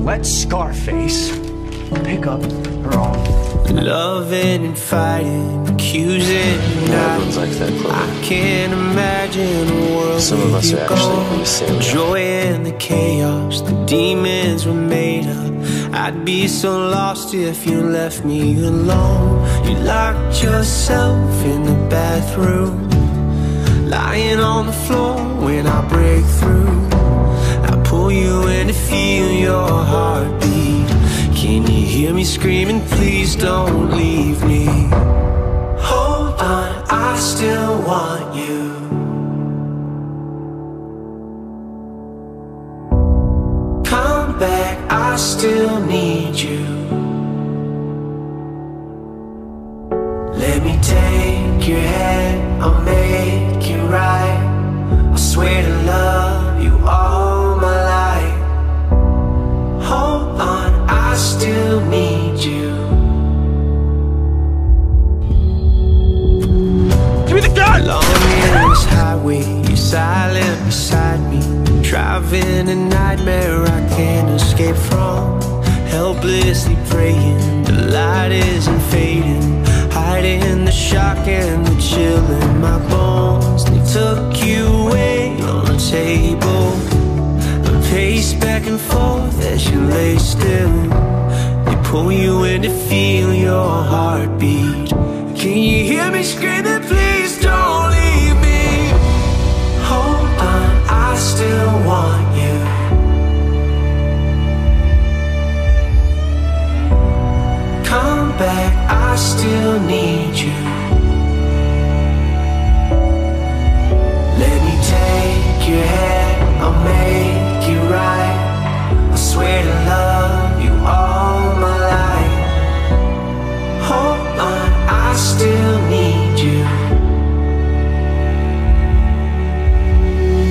let Scarface pick up her own. Loving and fighting, accusing and everyone's like that, Chloe. I can't imagine a world Some of us are actually in the same way. Joy in the chaos, the demons were made up. I'd be so lost if you left me alone. You locked yourself in the bathroom, lying on the floor when I break through. I pull you in to feel your heartbeat. Can you hear me screaming, please don't leave me? Hold on, I still want you. Come back, I still need you. Let me take your hand, I'll make it right. I swear to love you all my life. Hold on, I still need you. Give me the gun! Along this highway, you're silent beside me. Driving a nightmare I can't escape from. Helplessly praying, the light isn't fading. Hiding the shock and the chill in my bones. They took you away on the table. I pace back and forth as you lay still. They pull you in to feel your heartbeat. Can you hear me screaming, please don't leave me? Hold on, I still want you. Come back, I still need you. Let me take your hand, I'll make it right. I swear to love you all my life. Hold on, I still